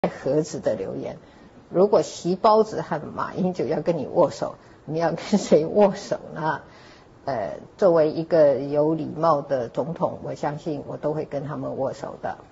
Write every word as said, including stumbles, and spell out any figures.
盒子的留言，如果习包子和马英九要跟你握手，你要跟谁握手呢？呃，作为一个有礼貌的总统，我相信我都会跟他们握手的。